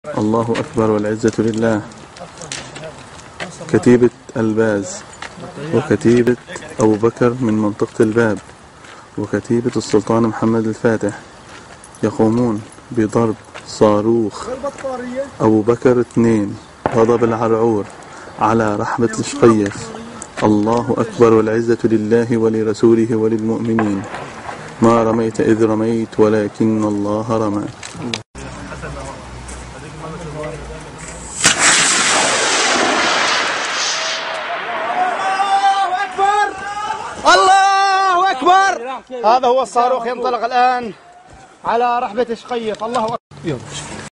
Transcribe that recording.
الله أكبر والعزة لله. كتيبة الباز وكتيبة أبو بكر من منطقة الباب وكتيبة السلطان محمد الفاتح يقومون بضرب صاروخ أبو بكر 2 غضب العرعور على رحبة الشقيف. الله أكبر والعزة لله ولرسوله وللمؤمنين. ما رميت إذ رميت ولكن الله رمى. الله أكبر. هذا هو الصاروخ ينطلق الآن على رحبة شقيف. الله أكبر.